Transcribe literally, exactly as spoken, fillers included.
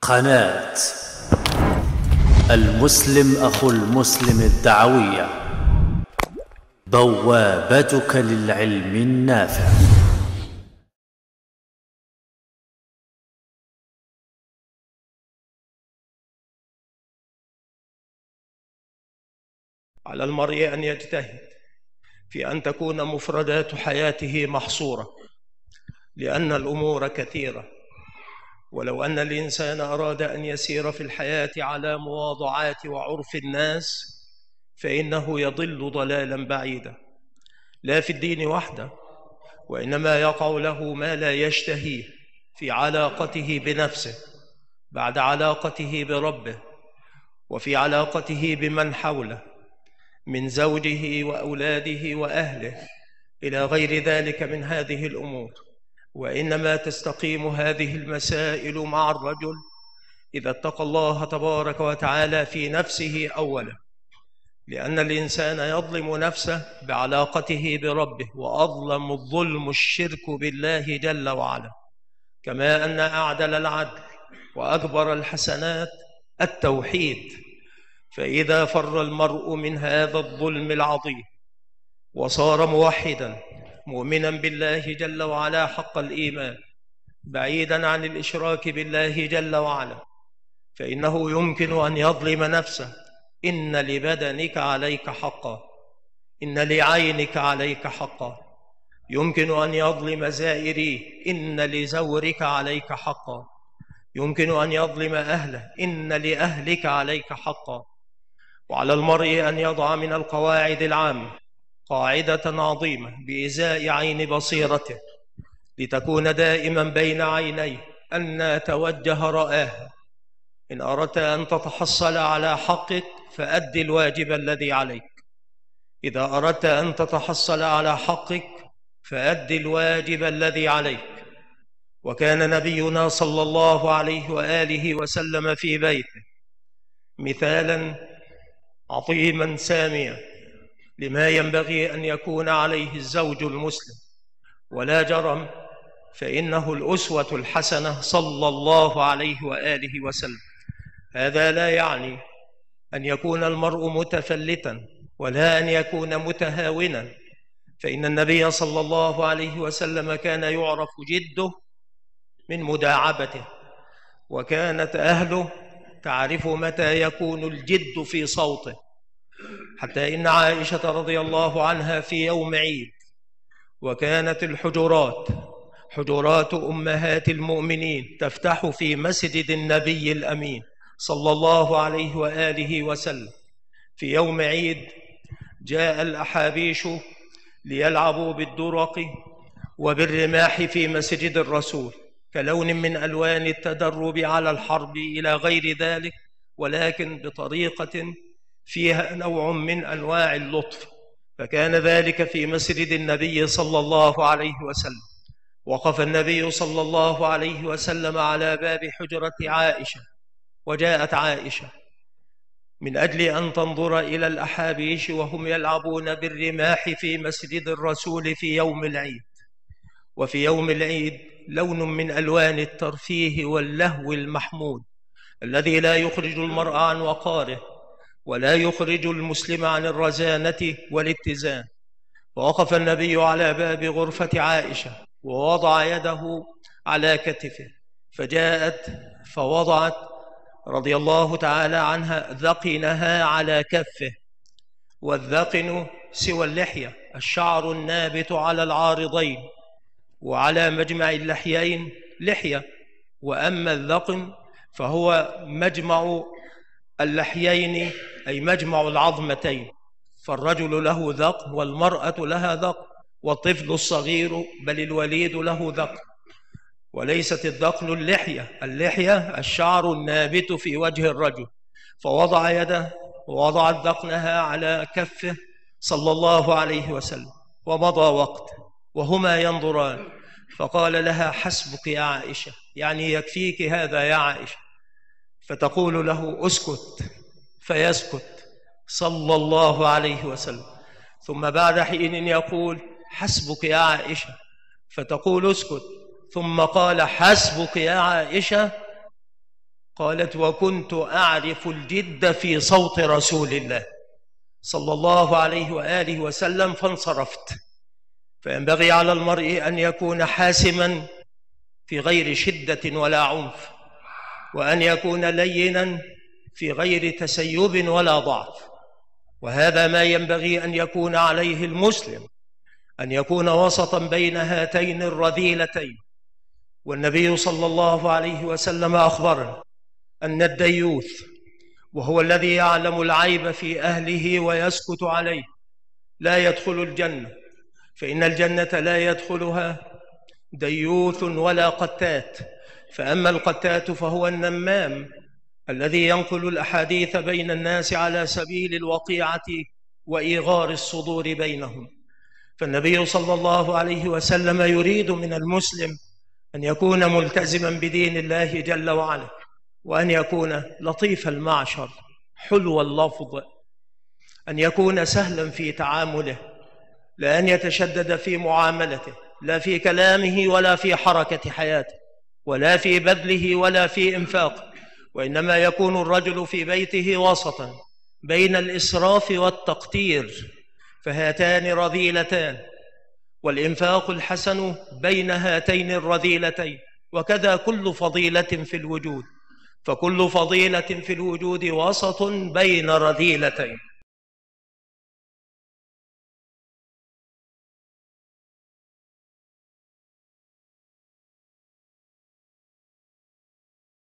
قناة المسلم أخو المسلم الدعوية، بوابتك للعلم النافع. على المرء أن يجتهد في أن تكون مفردات حياته محصورة، لأن الأمور كثيرة، ولو أن الإنسان أراد أن يسير في الحياة على مواضعات وعرف الناس فإنه يضل ضلالا بعيدا، لا في الدين وحده، وإنما يقع له ما لا يشتهيه في علاقته بنفسه بعد علاقته بربه، وفي علاقته بمن حوله من زوجه وأولاده وأهله إلى غير ذلك من هذه الأمور. وإنما تستقيم هذه المسائل مع الرجل إذا اتقى الله تبارك وتعالى في نفسه أولا، لأن الإنسان يظلم نفسه بعلاقته بربه، وأظلم الظلم الشرك بالله جل وعلا، كما أن أعدل العدل وأكبر الحسنات التوحيد. فإذا فر المرء من هذا الظلم العظيم وصار موحدا مؤمنا بالله جل وعلا حق الإيمان، بعيدا عن الإشراك بالله جل وعلا، فإنه يمكن أن يظلم نفسه. إن لبدنك عليك حقا، إن لعينك عليك حقا. يمكن أن يظلم زائريه، إن لزورك عليك حقا. يمكن أن يظلم أهله، إن لأهلك عليك حقا. وعلى المرء أن يضع من القواعد العامة قاعدة عظيمة بإزاء عين بصيرته، لتكون دائما بين عينيه أن توجه رآه. إن أردت أن تتحصل على حقك فأد الواجب الذي عليك، إذا أردت أن تتحصل على حقك فأد الواجب الذي عليك. وكان نبينا صلى الله عليه وآله وسلم في بيته مثالا عظيما ساميا لما ينبغي أن يكون عليه الزوج المسلم، ولا جرم فإنه الأسوة الحسنة صلى الله عليه وآله وسلم. هذا لا يعني أن يكون المرء متفلتا ولا أن يكون متهاونا، فإن النبي صلى الله عليه وسلم كان يعرف جده من مداعبته، وكانت أهله تعرف متى يكون الجد في صوته، حتى إن عائشة رضي الله عنها في يوم عيد وكانت الحجرات حجرات أمهات المؤمنين تفتح في مسجد النبي الأمين صلى الله عليه وآله وسلم في يوم عيد، جاء الأحابيش ليلعبوا بالدرق وبالرماح في مسجد الرسول كلون من ألوان التدرب على الحرب إلى غير ذلك، ولكن بطريقة فيها نوع من أنواع اللطف. فكان ذلك في مسجد النبي صلى الله عليه وسلم. وقف النبي صلى الله عليه وسلم على باب حجرة عائشة، وجاءت عائشة من أجل أن تنظر إلى الأحابيش وهم يلعبون بالرماح في مسجد الرسول في يوم العيد. وفي يوم العيد لون من ألوان الترفيه واللهو المحمود الذي لا يخرج المرء عن وقاره ولا يخرج المسلم عن الرزانة والاتزان. فوقف النبي على باب غرفة عائشة ووضع يده على كتفه، فجاءت فوضعت رضي الله تعالى عنها ذقنها على كفه. والذقن سوى اللحية، الشعر النابت على العارضين وعلى مجمع اللحيين لحية، وأما الذقن فهو مجمع اللحيين أي مجمع العظمتين. فالرجل له ذقن والمرأة لها ذقن، والطفل الصغير بل الوليد له ذقن، وليست الذقن اللحية. اللحية الشعر النابت في وجه الرجل. فوضع يده ووضعت ذقنها على كفه صلى الله عليه وسلم، ومضى وقت وهما ينظران، فقال لها: حسبك يا عائشة، يعني يكفيك هذا يا عائشة. فتقول له: اسكت، فيسكت صلى الله عليه وسلم. ثم بعد حين يقول: حسبك يا عائشة، فتقول: اسكت. ثم قال: حسبك يا عائشة، قالت: وكنت أعرف الجد في صوت رسول الله صلى الله عليه وآله وسلم فانصرفت. فينبغي على المرء أن يكون حاسما في غير شدة ولا عنف، وأن يكون لينا في غير تسيب ولا ضعف، وهذا ما ينبغي أن يكون عليه المسلم، أن يكون وسطا بين هاتين الرذيلتين. والنبي صلى الله عليه وسلم أخبرنا أن الديوث، وهو الذي يعلم العيب في أهله ويسكت عليه، لا يدخل الجنة، فإن الجنة لا يدخلها ديوث ولا قتات. فأما القتات فهو النمام الذي ينقل الأحاديث بين الناس على سبيل الوقيعة وإيغار الصدور بينهم. فالنبي صلى الله عليه وسلم يريد من المسلم أن يكون ملتزما بدين الله جل وعلا، وأن يكون لطيف المعشر حلو اللفظ، أن يكون سهلا في تعامله، لأن يتشدد في معاملته، لا في كلامه ولا في حركة حياته ولا في بذله ولا في إنفاقه، وإنما يكون الرجل في بيته وسطا بين الإسراف والتقتير، فهاتان رذيلتان، والإنفاق الحسن بين هاتين الرذيلتين، وكذا كل فضيلة في الوجود، فكل فضيلة في الوجود وسط بين رذيلتين.